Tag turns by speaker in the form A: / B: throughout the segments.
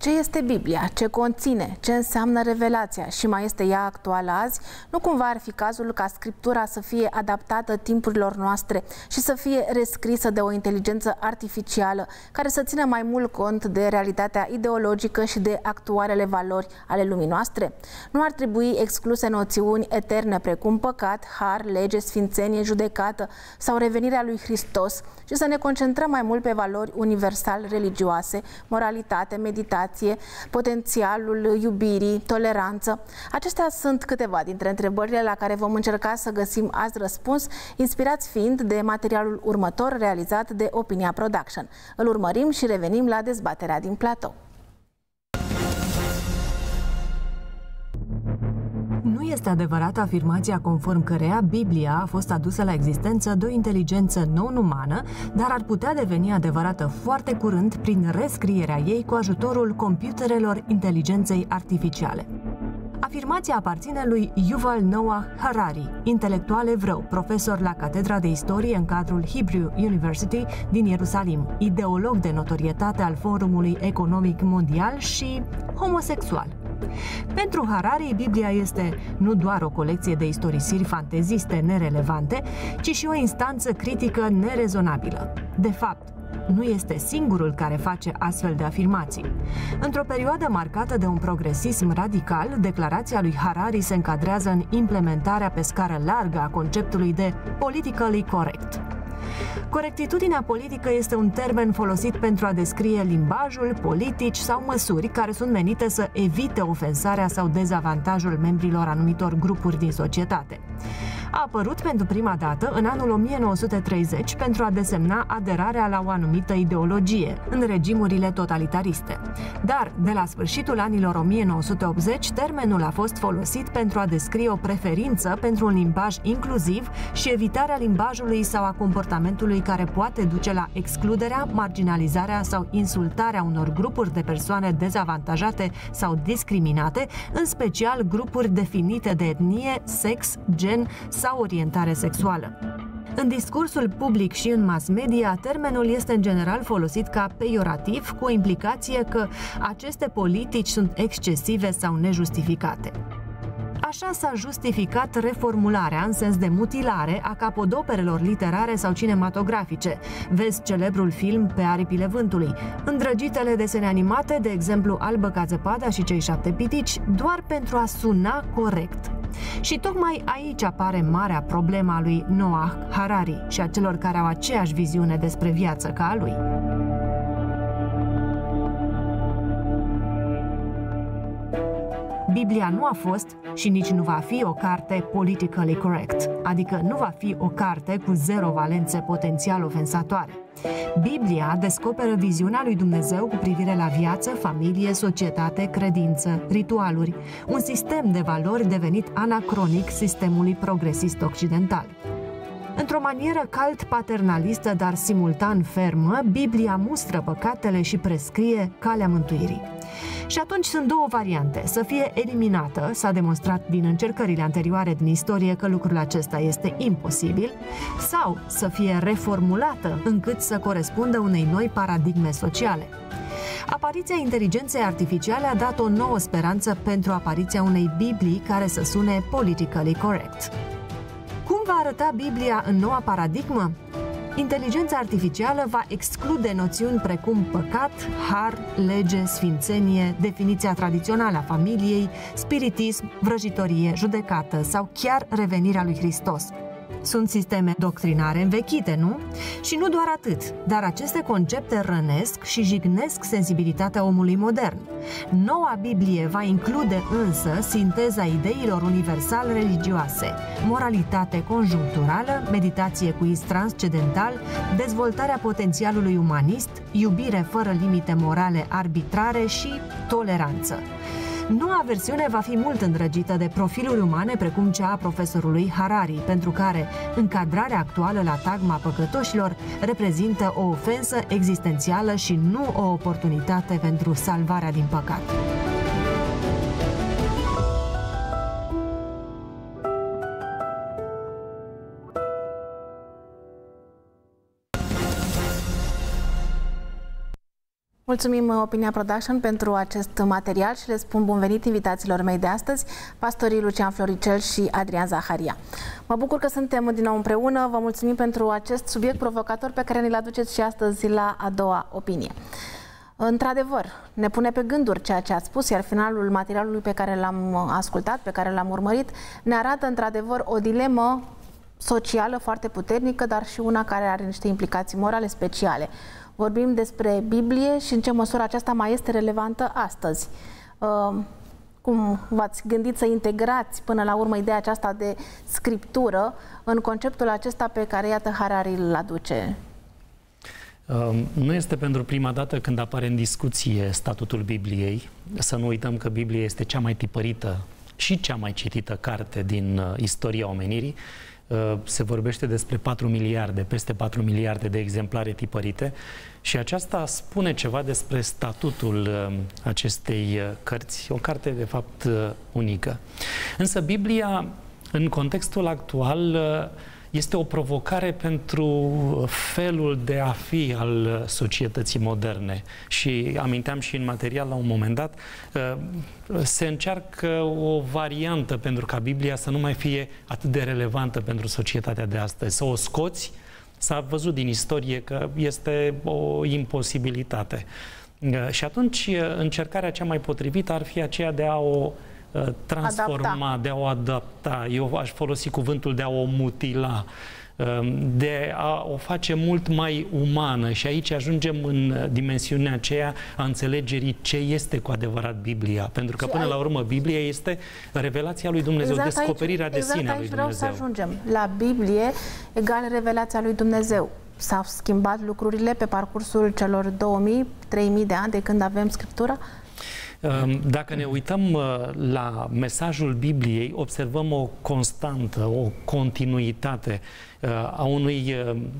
A: Ce este Biblia? Ce conține? Ce înseamnă revelația? Și mai este ea actuală azi? Nu cumva ar fi cazul ca Scriptura să fie adaptată timpurilor noastre și să fie rescrisă de o inteligență artificială care să țină mai mult cont de realitatea ideologică și de actualele valori ale lumii noastre? Nu ar trebui excluse noțiuni eterne precum păcat, har, lege, sfințenie, judecată sau revenirea lui Hristos și să ne concentrăm mai mult pe valori universal religioase, moralitate, meditație, potențialul iubirii, toleranță. Acestea sunt câteva dintre întrebările la care vom încerca să găsim azi răspuns, inspirați fiind de materialul următor realizat de Opinia Production. Îl urmărim și revenim la dezbaterea din platou.
B: Nu este adevărată afirmația conform căreia Biblia a fost adusă la existență de o inteligență non-umană, dar ar putea deveni adevărată foarte curând prin rescrierea ei cu ajutorul computerelor inteligenței artificiale. Afirmația aparține lui Yuval Noah Harari, intelectual evreu, profesor la Catedra de Istorie în cadrul Hebrew University din Ierusalim, ideolog de notorietate al Forumului Economic Mondial și homosexual. Pentru Harari, Biblia este nu doar o colecție de istorisiri fanteziste nerelevante, ci și o instanță critică nerezonabilă. De fapt, nu este singurul care face astfel de afirmații. Într-o perioadă marcată de un progresism radical, declarația lui Harari se încadrează în implementarea pe scară largă a conceptului de politically correct. Corectitudinea politică este un termen folosit pentru a descrie limbajul, politici sau măsuri care sunt menite să evite ofensarea sau dezavantajul membrilor anumitor grupuri din societate. A apărut pentru prima dată în anul 1930 pentru a desemna aderarea la o anumită ideologie în regimurile totalitariste. Dar, de la sfârșitul anilor 1980, termenul a fost folosit pentru a descrie o preferință pentru un limbaj inclusiv și evitarea limbajului sau a comportamentului care poate duce la excluderea, marginalizarea sau insultarea unor grupuri de persoane dezavantajate sau discriminate, în special grupuri definite de etnie, sex, gen sau orientare sexuală. În discursul public și în mass media, termenul este în general folosit ca peiorativ, cu o implicație că aceste politici sunt excesive sau nejustificate. Așa s-a justificat reformularea în sens de mutilare a capodoperelor literare sau cinematografice. Vezi celebrul film Pe aripile vântului, îndrăgitele desene animate, de exemplu Albă ca zăpada și Cei 7 pitici, doar pentru a suna corect. Și tocmai aici apare marea problemă a lui Noah Harari și a celor care au aceeași viziune despre viață ca a lui. Biblia nu a fost și nici nu va fi o carte politically correct, adică nu va fi o carte cu zero valențe potențial ofensatoare. Biblia descoperă viziunea lui Dumnezeu cu privire la viață, familie, societate, credință, ritualuri, un sistem de valori devenit anacronic sistemului progresist occidental. Într-o manieră calt paternalistă, dar simultan fermă, Biblia mustră păcatele și prescrie calea mântuirii. Și atunci sunt două variante: să fie eliminată, s-a demonstrat din încercările anterioare din istorie că lucrul acesta este imposibil, sau să fie reformulată încât să corespundă unei noi paradigme sociale. Apariția inteligenței artificiale a dat o nouă speranță pentru apariția unei Biblii care să sune politically correct. Cum va arăta Biblia în noua paradigmă? Inteligența artificială va exclude noțiuni precum păcat, har, lege, sfințenie, definiția tradițională a familiei, spiritism, vrăjitorie, judecată sau chiar revenirea lui Hristos. Sunt sisteme doctrinare învechite, nu? Și nu doar atât, dar aceste concepte rănesc și jignesc sensibilitatea omului modern. Noua Biblie va include însă sinteza ideilor universal religioase, moralitate conjuncturală, meditație cu is transcendental, dezvoltarea potențialului umanist, iubire fără limite morale arbitrare și toleranță. Noua versiune va fi mult îndrăgită de profiluri umane precum cea a profesorului Harari, pentru care încadrarea actuală la tagma păcătoșilor reprezintă o ofensă existențială și nu o oportunitate pentru salvarea din păcat.
A: Mulțumim Opinia Production pentru acest material și le spun bun venit invitațiilor mei de astăzi, pastorii Lucian Floricel și Adrian Zaharia. Mă bucur că suntem din nou împreună, vă mulțumim pentru acest subiect provocator pe care ne-l aduceți și astăzi la a doua opinie. Într-adevăr, ne pune pe gânduri ceea ce ați spus, iar finalul materialului pe care l-am ascultat, pe care l-am urmărit, ne arată într-adevăr o dilemă socială foarte puternică, dar și una care are niște implicații morale speciale. Vorbim despre Biblie și în ce măsură aceasta mai este relevantă astăzi. Cum v-ați gândit să integrați până la urmă ideea aceasta de scriptură în conceptul acesta pe care, iată, Harari îl aduce?
C: Nu este pentru prima dată când apare în discuție statutul Bibliei. Să nu uităm că Biblia este cea mai tipărită și cea mai citită carte din istoria omenirii. Se vorbește despre 4 miliarde, peste 4 miliarde de exemplare tipărite și aceasta spune ceva despre statutul acestei cărți, o carte de fapt unică. Însă Biblia, în contextul actual, este o provocare pentru felul de a fi al societății moderne. Și aminteam și în material la un moment dat, se încearcă o variantă pentru ca Biblia să nu mai fie atât de relevantă pentru societatea de astăzi. Să o scoți, s-a văzut din istorie că este o imposibilitate. Și atunci încercarea cea mai potrivită ar fi aceea de a o transforma, de a o adapta. Eu aș folosi cuvântul de a o mutila, de a o face mult mai umană și aici ajungem în dimensiunea aceea a înțelegerii ce este cu adevărat Biblia. Pentru că până la urmă Biblia este revelația lui Dumnezeu, descoperirea de sine a lui Dumnezeu.
A: Vreau să ajungem. La Biblie egal revelația lui Dumnezeu. S-au schimbat lucrurile pe parcursul celor 2000-3000 de ani de când avem Scriptura?
C: Dacă ne uităm la mesajul Bibliei, observăm o constantă, o continuitate a unui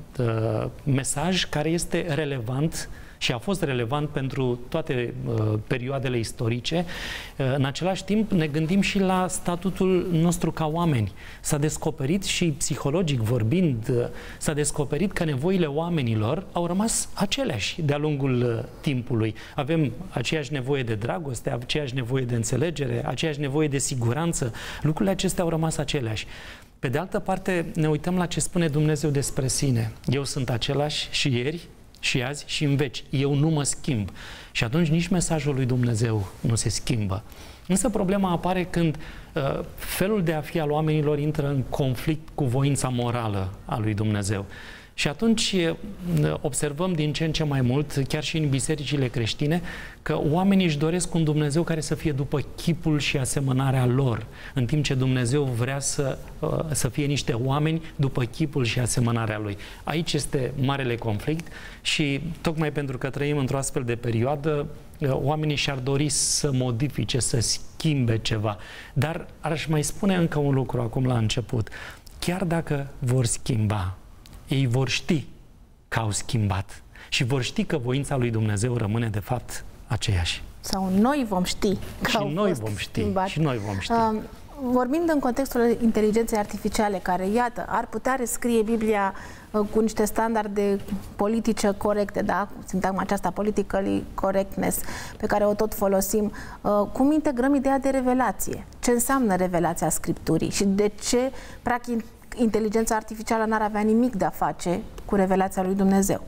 C: mesaj care este relevant și a fost relevant pentru toate perioadele istorice. În același timp ne gândim și la statutul nostru ca oameni. S-a descoperit și psihologic vorbind, s-a descoperit că nevoile oamenilor au rămas aceleași de-a lungul timpului. Avem aceeași nevoie de dragoste, aceeași nevoie de înțelegere, aceeași nevoie de siguranță. Lucrurile acestea au rămas aceleași. Pe de altă parte, ne uităm la ce spune Dumnezeu despre sine. Eu sunt același și ieri, și azi și în veci. Eu nu mă schimb. Și atunci nici mesajul lui Dumnezeu nu se schimbă. Însă problema apare când felul de a fi al oamenilor intră în conflict cu voința morală a lui Dumnezeu. Și atunci observăm din ce în ce mai mult, chiar și în bisericile creștine, că oamenii își doresc un Dumnezeu care să fie după chipul și asemănarea lor, în timp ce Dumnezeu vrea să fie niște oameni după chipul și asemănarea Lui. Aici este marele conflict și tocmai pentru că trăim într-o astfel de perioadă, oamenii și-ar dori să modifice, să schimbe ceva. Dar aș mai spune încă un lucru acum la început. Chiar dacă vor schimba, ei vor ști că au schimbat și vor ști că voința lui Dumnezeu rămâne de fapt aceeași.
A: Sau noi vom ști că au fost schimbat.
C: Și noi vom ști.
A: Vorbind în contextul inteligenței artificiale, care, iată, ar putea rescrie Biblia cu niște standarde politice corecte, da? Sintagma aceasta, politically correctness, pe care o tot folosim, cum integrăm ideea de revelație? Ce înseamnă revelația Scripturii? Și de ce, practic, inteligența artificială n-ar avea nimic de a face cu revelația lui Dumnezeu?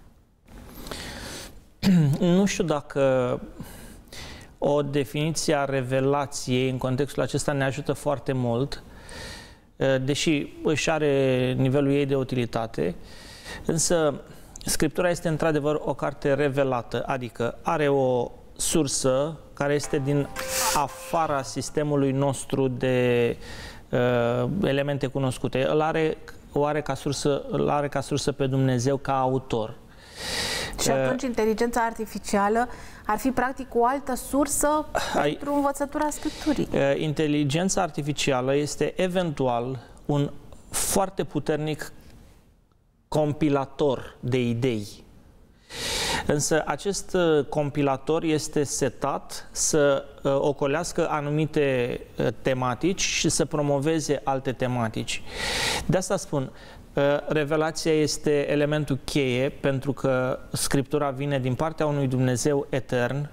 D: Nu știu dacă o definiție a revelației în contextul acesta ne ajută foarte mult, deși își are nivelul ei de utilitate, însă Scriptura este într-adevăr o carte revelată, adică are o sursă care este din afara sistemului nostru de elemente cunoscute. Îl are ca sursă pe Dumnezeu ca autor.
A: Și atunci inteligența artificială ar fi practic o altă sursă pentru învățătura Scripturii.
D: Inteligența artificială este eventual un foarte puternic compilator de idei. Însă acest compilator este setat să ocolească anumite tematici și să promoveze alte tematici. De asta spun, Revelația este elementul cheie pentru că Scriptura vine din partea unui Dumnezeu etern,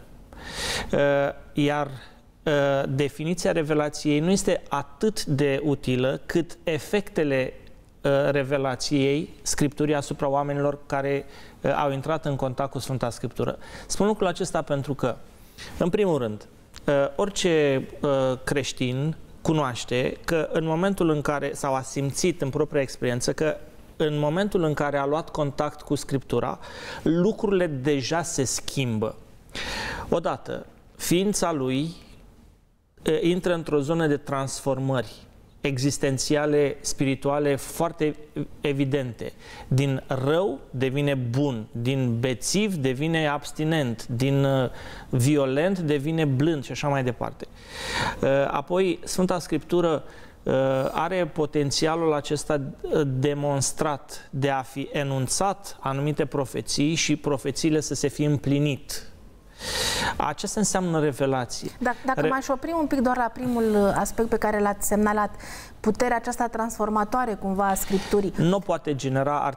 D: iar definiția revelației nu este atât de utilă cât efectele revelației Scripturii asupra oamenilor care au intrat în contact cu Sfânta Scriptură. Spun lucrul acesta pentru că, în primul rând, orice creștin cunoaște că în momentul în care, sau a simțit în propria experiență că în momentul în care a luat contact cu Scriptura, lucrurile deja se schimbă. Odată, ființa lui intră într-o zonă de transformări existențiale, spirituale foarte evidente. Din rău devine bun, din bețiv devine abstinent, din violent devine blând și așa mai departe. Apoi, Sfânta Scriptură are potențialul acesta demonstrat de a fi enunțat anumite profeții și profețiile să se fie împlinit. Acesta înseamnă revelație.
A: Dacă m-aș opri un pic doar la primul aspect pe care l-ați semnalat, puterea aceasta transformatoare cumva a Scripturii.
D: Nu poate genera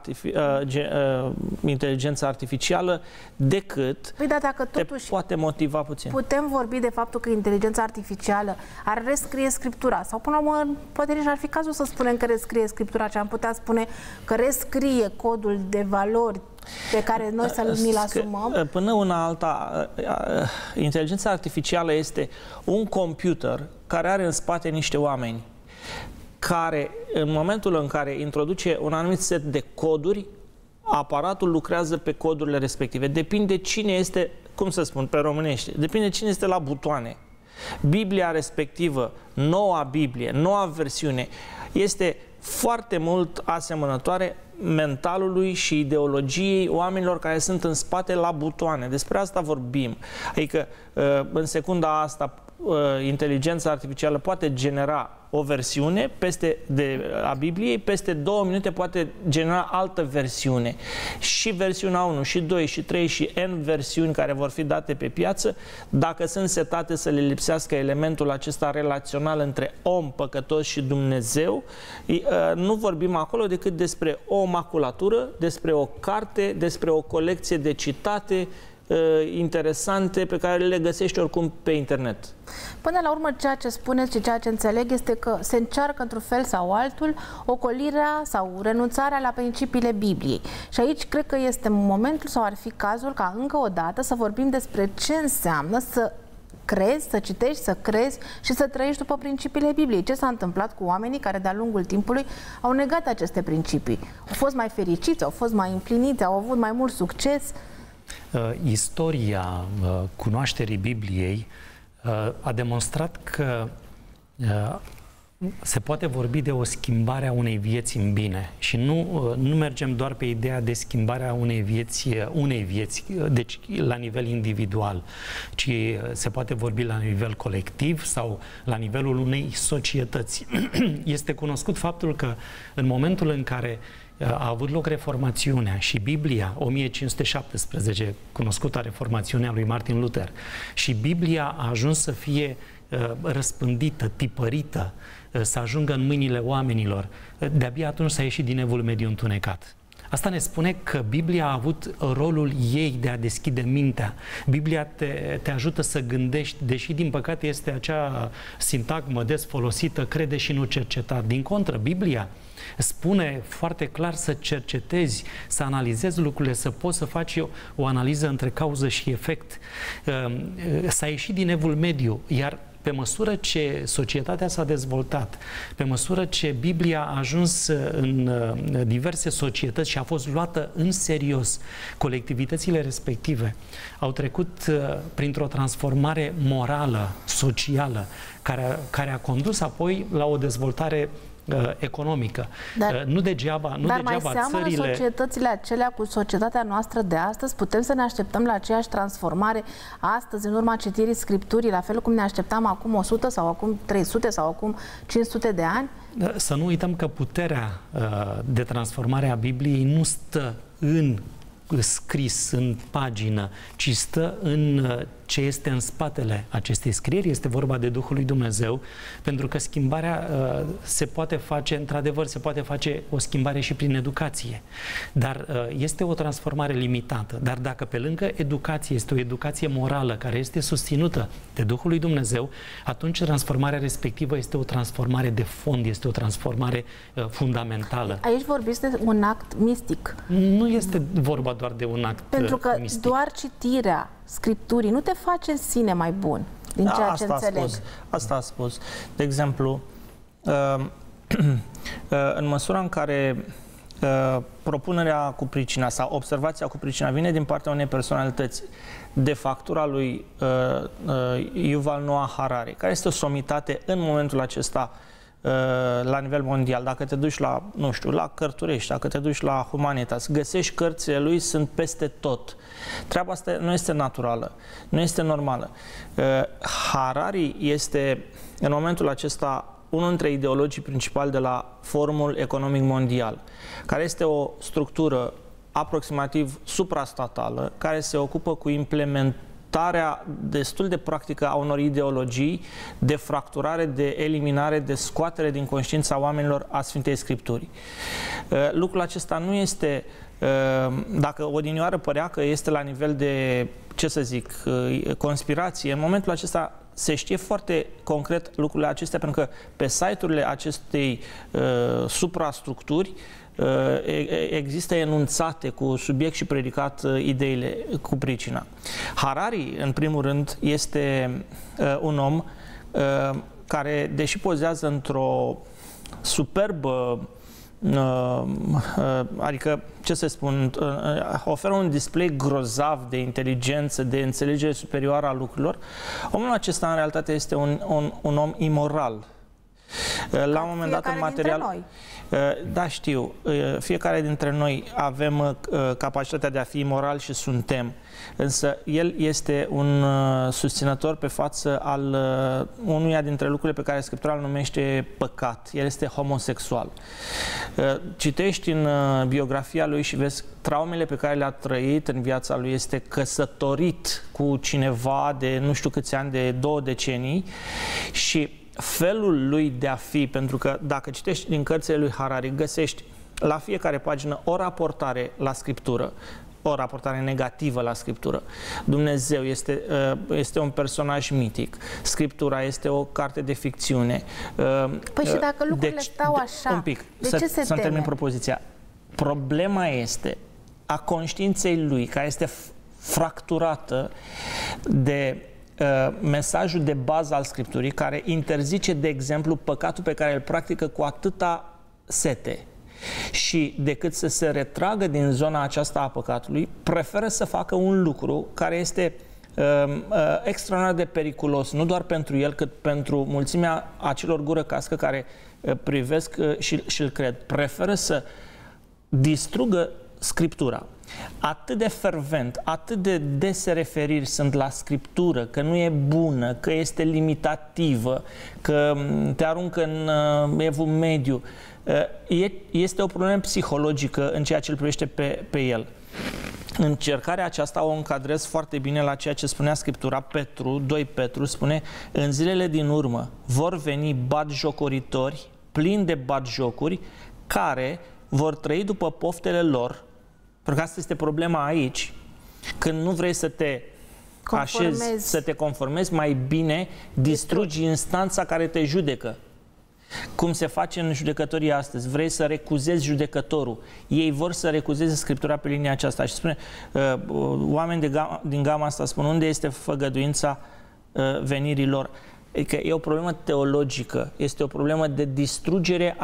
D: inteligența artificială decât
A: dacă totuși
D: poate motiva puțin.
A: Putem vorbi de faptul că inteligența artificială ar rescrie Scriptura sau până la urmă poate nici ar fi cazul să spunem că rescrie Scriptura, ce am putea spune că rescrie codul de valori pe care noi să ni-l asumăm.
D: Până una alta, inteligența artificială este un computer care are în spate niște oameni care, în momentul în care introduce un anumit set de coduri, aparatul lucrează pe codurile respective. Depinde cine este, cum să spun pe românește, depinde cine este la butoane. Biblia respectivă, noua Biblie, noua versiune, este foarte mult asemănătoare mentalului și ideologiei oamenilor care sunt în spate la butoane. Despre asta vorbim. Adică, în secunda asta, inteligența artificială poate genera o versiune a Bibliei, peste 2 minute poate genera altă versiune. Și versiunea 1, și 2, și 3, și N versiuni care vor fi date pe piață, dacă sunt setate să le lipsească elementul acesta relațional între om păcătos și Dumnezeu, nu vorbim acolo decât despre o maculatură, despre o carte, despre o colecție de citate interesante pe care le găsești oricum pe internet.
A: Până la urmă, ceea ce spuneți și ceea ce înțeleg este că se încearcă într-un fel sau altul ocolirea sau renunțarea la principiile Bibliei. Și aici cred că este momentul sau ar fi cazul ca încă o dată să vorbim despre ce înseamnă să crezi, să citești, să crezi și să trăiești după principiile Bibliei. Ce s-a întâmplat cu oamenii care de-a lungul timpului au negat aceste principii? Au fost mai fericiți, au fost mai împliniți, au avut mai mult succes?
C: Istoria cunoașterii Bibliei a demonstrat că se poate vorbi de o schimbare a unei vieți în bine și nu mergem doar pe ideea de schimbarea unei vieți, deci la nivel individual, ci se poate vorbi la nivel colectiv sau la nivelul unei societăți. Este cunoscut faptul că în momentul în care a avut loc Reformațiunea și Biblia, 1517, cunoscuta Reformațiunea lui Martin Luther, și Biblia a ajuns să fie răspândită, tipărită, să ajungă în mâinile oamenilor, de-abia atunci s-a ieșit din evul mediu întunecat. Asta ne spune că Biblia a avut rolul ei de a deschide mintea. Biblia te ajută să gândești, deși din păcate este acea sintagmă des folosită, crede și nu cerceta. Din contră, Biblia spune foarte clar să cercetezi, să analizezi lucrurile, să poți să faci o analiză între cauză și efect. S-a ieșit din evul mediu, iar pe măsură ce societatea s-a dezvoltat, pe măsură ce Biblia a ajuns în diverse societăți și a fost luată în serios, colectivitățile respective au trecut printr-o transformare morală, socială, care a condus apoi la o dezvoltare economică. Nu degeaba
A: mai seamănă
C: țările...
A: societățile acelea cu societatea noastră de astăzi? Putem să ne așteptăm la aceeași transformare astăzi, în urma citirii Scripturii, la fel cum ne așteptam acum 100 sau acum 300 sau acum 500 de ani?
C: Să nu uităm că puterea de transformare a Bibliei nu stă în scris, în pagină, ci stă în ce este în spatele acestei scrieri. Este vorba de Duhul lui Dumnezeu, pentru că schimbarea se poate face, într-adevăr, se poate face o schimbare și prin educație. Dar este o transformare limitată. Dar dacă pe lângă educație este o educație morală care este susținută de Duhul lui Dumnezeu, atunci transformarea respectivă este o transformare de fond, este o transformare fundamentală.
A: Aici vorbiți de un act mistic.
C: Nu este vorba doar de un act
A: pentru că
C: mistic.
A: Doar citirea Scripturii nu te face în sine mai bun, din ceea ce înțeleg.
D: Asta a spus. De exemplu, în măsura în care propunerea cu pricina sau observația cu pricina vine din partea unei personalități de factura lui Yuval Noah Harari, care este o somitate în momentul acesta la nivel mondial. Dacă te duci la, nu știu, la Cărturești, dacă te duci la Humanitas, găsești cărțile lui, sunt peste tot. Treaba asta nu este naturală, nu este normală. Harari este, în momentul acesta, unul dintre ideologii principali de la Forumul Economic Mondial, care este o structură aproximativ suprastatală, care se ocupă cu implementarea destul de practică a unor ideologii de fracturare, de eliminare, de scoatere din conștiința oamenilor a Sfintei Scripturii. Lucrul acesta nu este, dacă odinioară părea că este la nivel de, ce să zic, conspirație, în momentul acesta se știe foarte concret lucrurile acestea, pentru că pe site-urile acestei suprastructuri există enunțate cu subiect și predicat ideile cu pricina. Harari, în primul rând, este un om care, deși pozează într-o superbă, adică, ce să spun, oferă un display grozav de inteligență, de înțelegere superioară a lucrurilor, omul acesta, în realitate, este un om imoral. La un moment dat, în material... Da, știu. Fiecare dintre noi avem capacitatea de a fi imoral și suntem. Însă el este un susținător pe față al unuia dintre lucrurile pe care Scriptura îl numește păcat. El este homosexual. Citești în biografia lui și vezi traumele pe care le-a trăit în viața lui. Este căsătorit cu cineva de nu știu câți ani, de 2 decenii, și felul lui de a fi, pentru că dacă citești din cărțile lui Harari, găsești la fiecare pagină o raportare la Scriptură, o raportare negativă la Scriptură. Dumnezeu este un personaj mitic. Scriptura este o carte de ficțiune.
A: Păi și dacă lucrurile stau așa,
D: un pic,
A: de ce se teme?
D: Să-mi termin propoziția. Problema este a conștiinței lui, care este fracturată de mesajul de bază al Scripturii, care interzice, de exemplu, păcatul pe care îl practică cu atâta sete. Și decât să se retragă din zona aceasta a păcatului, preferă să facă un lucru care este extraordinar de periculos, nu doar pentru el, cât pentru mulțimea acelor gură cască care privesc și îl cred. Preferă să distrugă Scriptura. Atât de fervent, atât de dese referiri sunt la Scriptură, că nu e bună, că este limitativă, că te aruncă în evul mediu. Este o problemă psihologică în ceea ce îl privește pe el. Încercarea aceasta o încadrez foarte bine la ceea ce spunea Scriptura. 2 Petru spune: în zilele din urmă vor veni batjocoritori, plini de batjocuri, care vor trăi după poftele lor. Pentru că asta este problema aici. Când nu vrei să te așezi, să te conformezi, mai bine distrugi instanța care te judecă. Cum se face în judecătorie astăzi. Vrei să recuzezi judecătorul. Ei vor să recuzeze Scriptura pe linia aceasta. Și spune, oameni din gama asta spun, unde este făgăduința venirii lor? Că e o problemă teologică, este o problemă de distrugere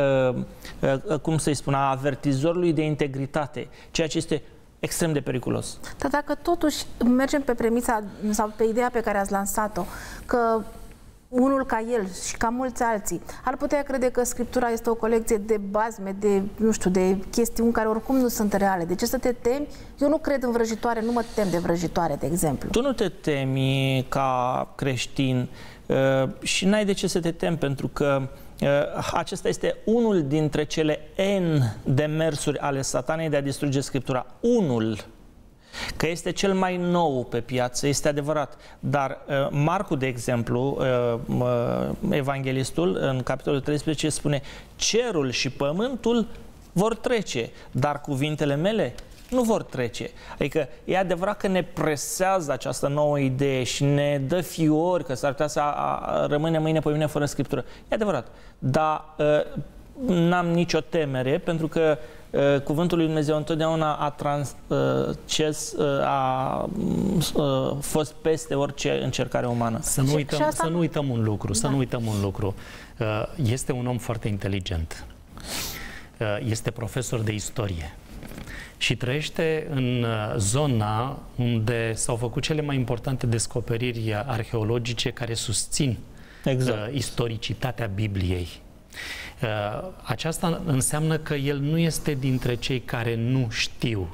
D: cum să-i spun, a avertizorului de integritate, ceea ce este extrem de periculos.
A: Dar dacă totuși mergem pe premisa sau pe ideea pe care ați lansat-o, că unul ca el și ca mulți alții ar putea crede că Scriptura este o colecție de bazme, de, nu știu, de chestiuni care oricum nu sunt reale. De ce să te temi? Eu nu cred în vrăjitoare, nu mă tem de vrăjitoare, de exemplu. Tu
D: nu te temi ca creștin și n-ai de ce să te temi, pentru că acesta este unul dintre cele N demersuri ale Satanei de a distruge Scriptura. Unul. Că este cel mai nou pe piață, este adevărat. Dar Marcu, de exemplu, evanghelistul, în capitolul 13 spune: cerul și pământul vor trece, dar cuvintele mele nu vor trece. Adică e adevărat că ne presează această nouă idee și ne dă fiori că s-ar putea să rămâne mâine pe mine fără Scriptură. E adevărat. Dar n-am nicio temere, pentru că Cuvântul lui Dumnezeu întotdeauna a fost peste orice încercare umană.
C: Să nu uităm un lucru. Este un om foarte inteligent. Este profesor de istorie. Și trăiește în zona unde s-au făcut cele mai importante descoperiri arheologice care susțin istoricitatea Bibliei. Aceasta înseamnă că el nu este dintre cei care nu știu.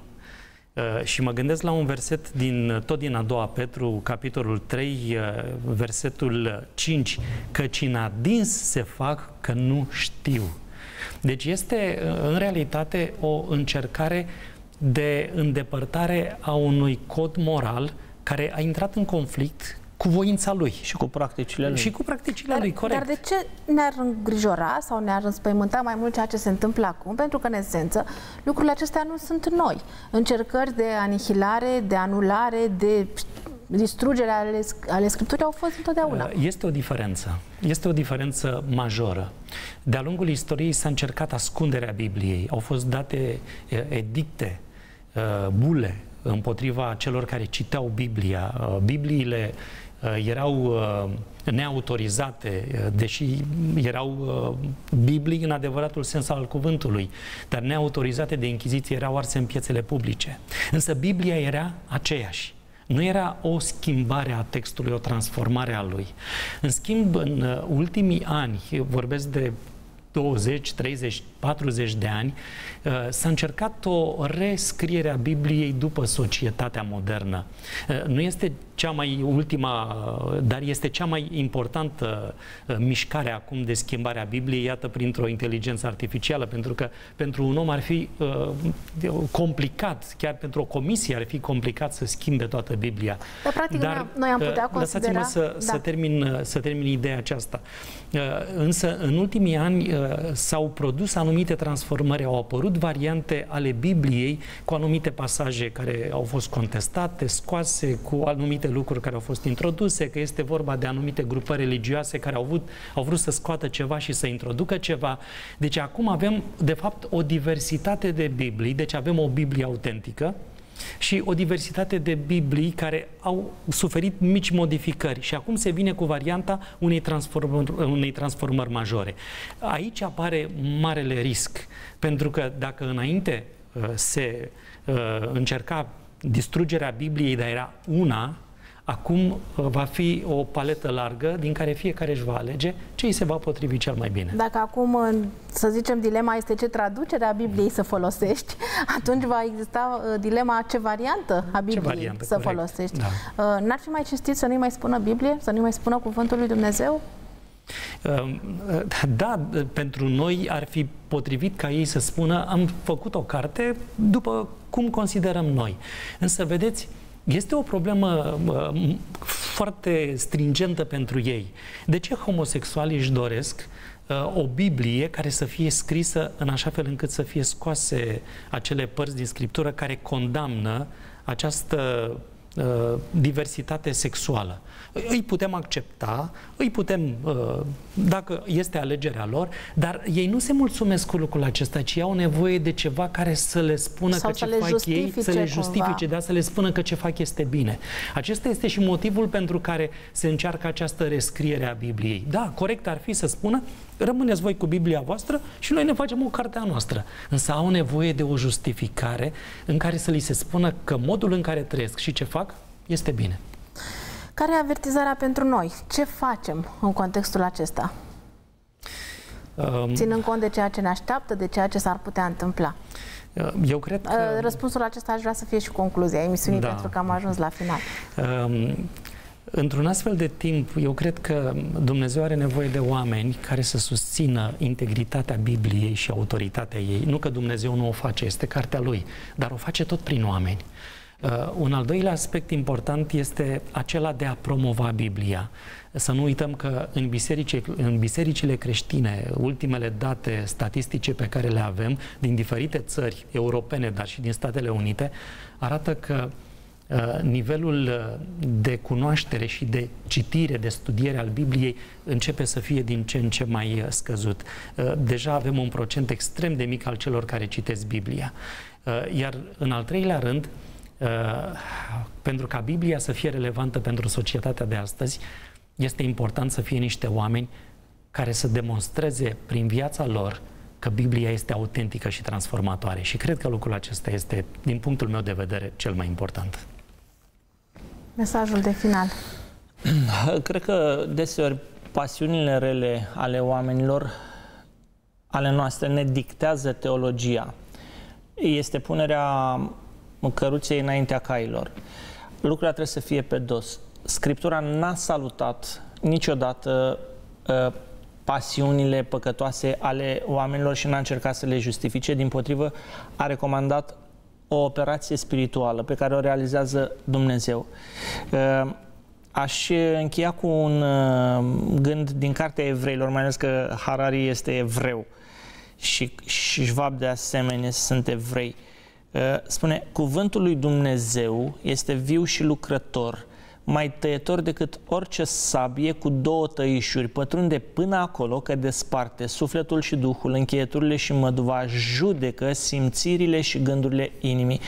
C: Și mă gândesc la un verset tot din a doua Petru, capitolul 3, versetul 5, căci în adins se fac că nu știu. Deci este în realitate o încercare de îndepărtare a unui cod moral care a intrat în conflict cu voința lui.
D: Și cu practicile lui.
C: Și cu practicile lui, corect.
A: Dar de ce ne-ar îngrijora sau ne-ar înspăimânta mai mult ceea ce se întâmplă acum? Pentru că, în esență, lucrurile acestea nu sunt noi. Încercări de anihilare, de anulare, de distrugere ale Scripturii au fost întotdeauna.
C: Este o diferență. Este o diferență majoră. De-a lungul istoriei s-a încercat ascunderea Bibliei. Au fost date edicte, bule împotriva celor care citeau Biblia. Bibliile erau neautorizate, deși erau Biblii în adevăratul sens al cuvântului, dar neautorizate de Inchiziție, erau arse în piețele publice. Însă Biblia era aceeași. Nu era o schimbare a textului, o transformare a lui. În schimb, în ultimii ani, vorbesc de 20, 30, 40 de ani, s-a încercat o rescriere a Bibliei după societatea modernă. Nu este cea mai ultima, dar este cea mai importantă mișcare acum de schimbare a Bibliei, iată, printr-o inteligență artificială, pentru că pentru un om ar fi complicat, chiar pentru o comisie ar fi complicat să schimbe toată Biblia.
A: Dar, practic, noi am putea considera...
C: Lăsați-mă să termin ideea aceasta. Însă, în ultimii ani s-au produs anumite transformări, au apărut variante ale Bibliei cu anumite pasaje care au fost contestate, scoase, cu anumite lucruri care au fost introduse, că este vorba de anumite grupări religioase care au vrut să scoată ceva și să introducă ceva. Deci acum avem, de fapt, o diversitate de Biblii, deci avem o Biblie autentică și o diversitate de Biblii care au suferit mici modificări și acum se vine cu varianta unei transformări majore. Aici apare marele risc, pentru că dacă înainte se încerca distrugerea Bibliei, dar era una, acum va fi o paletă largă din care fiecare își va alege ce îi se va potrivi cel mai bine.
A: Dacă acum, să zicem, dilema este ce traducere a Bibliei să folosești, atunci va exista dilema ce variantă a Bibliei să folosești. Da. N-ar fi mai cinstit să nu-i mai spună Biblie, să nu-i mai spună Cuvântul lui Dumnezeu?
C: Da, pentru noi ar fi potrivit ca ei să spună am făcut o carte după cum considerăm noi. Însă, vedeți, este o problemă foarte stringentă pentru ei. De ce homosexualii își doresc o Biblie care să fie scrisă în așa fel încât să fie scoase acele părți din Scriptură care condamnă această diversitate sexuală? Îi putem accepta, îi putem, dacă este alegerea lor, dar ei nu se mulțumesc cu lucrul acesta, ci au nevoie de ceva care să le spună că ce fac ei, să le justifice, da, să le spună că ce fac este bine. Acesta este și motivul pentru care se încearcă această rescriere a Bibliei. Da, corect ar fi să spună, rămâneți voi cu Biblia voastră și noi ne facem o carte a noastră. Însă au nevoie de o justificare în care să li se spună că modul în care trăiesc și ce fac este bine.
A: Care e avertizarea pentru noi? Ce facem în contextul acesta? Ținând cont de ceea ce ne așteaptă, de ceea ce s-ar putea întâmpla.
C: Eu cred că...
A: Răspunsul acesta aș vrea să fie și concluzia emisiunii, da, pentru că am ajuns la final.
C: Într-un astfel de timp, eu cred că Dumnezeu are nevoie de oameni care să susțină integritatea Bibliei și autoritatea ei. Nu că Dumnezeu nu o face, este cartea Lui, dar o face tot prin oameni. Un al doilea aspect important este acela de a promova Biblia. Să nu uităm că în bisericile creștine, ultimele date statistice pe care le avem din diferite țări europene, dar și din Statele Unite, arată că nivelul de cunoaștere și de citire, de studiere al Bibliei începe să fie din ce în ce mai scăzut. Deja avem un procent extrem de mic al celor care citesc Biblia. Iar în al treilea rând, pentru ca Biblia să fie relevantă pentru societatea de astăzi, este important să fie niște oameni care să demonstreze prin viața lor că Biblia este autentică și transformatoare. Și cred că lucrul acesta este, din punctul meu de vedere, cel mai important.
A: Mesajul de final.
D: Cred că deseori pasiunile rele ale oamenilor, ale noastre, ne dictează teologia. Este punerea căruței înaintea cailor. Lucrurile trebuie să fie pe dos. Scriptura n-a salutat niciodată pasiunile păcătoase ale oamenilor și n-a încercat să le justifice. Dimpotrivă, a recomandat o operație spirituală pe care o realizează Dumnezeu. Aș încheia cu un gând din Cartea Evreilor, mai ales că Harari este evreu și Schwab de asemenea sunt evrei. Spune, cuvântul lui Dumnezeu este viu și lucrător, mai tăietor decât orice sabie cu două tăișuri, pătrunde până acolo că desparte sufletul și duhul, încheieturile și măduva, judecă simțirile și gândurile inimii.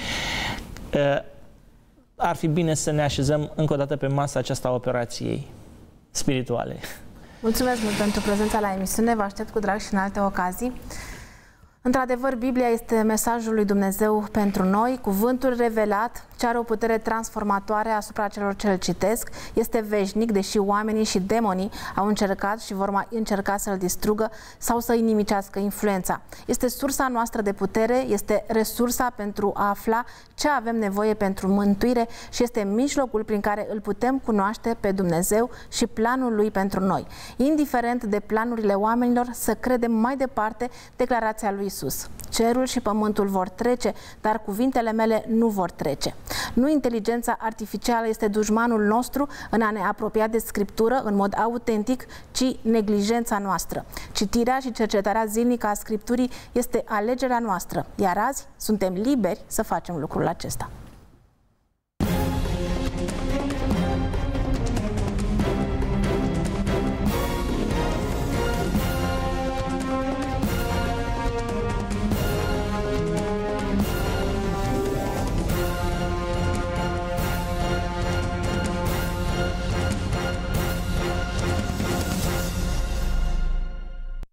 D: Ar fi bine să ne așezăm încă o dată pe masa aceasta a operației spirituale. Mulțumesc
A: mult pentru prezența la emisiune, vă aștept cu drag și în alte ocazii. Într-adevăr, Biblia este mesajul lui Dumnezeu pentru noi, cuvântul revelat, ce are o putere transformatoare asupra celor ce îl citesc, este veșnic, deși oamenii și demonii au încercat și vor mai încerca să-l distrugă sau să-i nimicească influența. Este sursa noastră de putere, este resursa pentru a afla ce avem nevoie pentru mântuire și este mijlocul prin care îl putem cunoaște pe Dumnezeu și planul lui pentru noi. Indiferent de planurile oamenilor, să credem mai departe declarația lui Iisus. Cerul și pământul vor trece, dar cuvintele mele nu vor trece. Nu inteligența artificială este dușmanul nostru în a ne apropia de Scriptură în mod autentic, ci neglijența noastră. Citirea și cercetarea zilnică a Scripturii este alegerea noastră, iar azi suntem liberi să facem lucrul acesta.